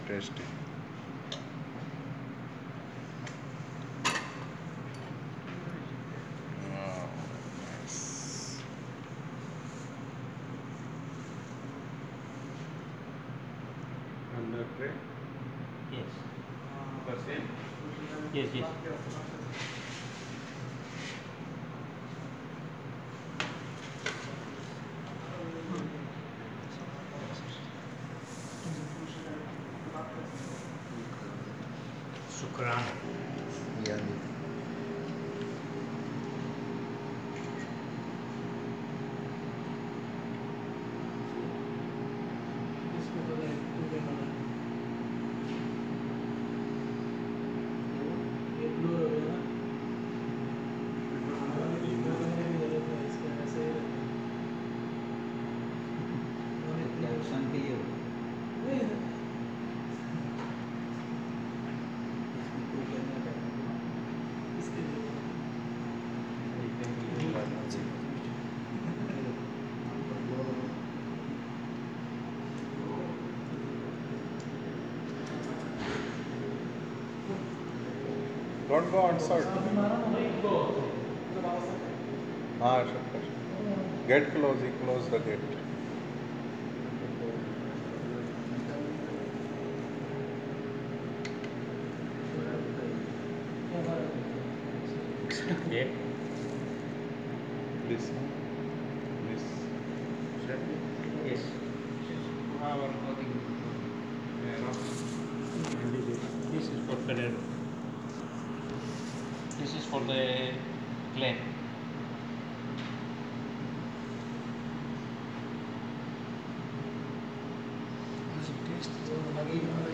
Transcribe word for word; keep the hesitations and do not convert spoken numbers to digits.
tasty. Wow, nice. And the tray? Yes. The same? Yes, yes. Shukran. Yummy. Caption के लिए Don't go outside. Ah, sure. Get close, he close the gate. Yeah. This, this. Yes. This is for Ferrero. This is for the Glen. taste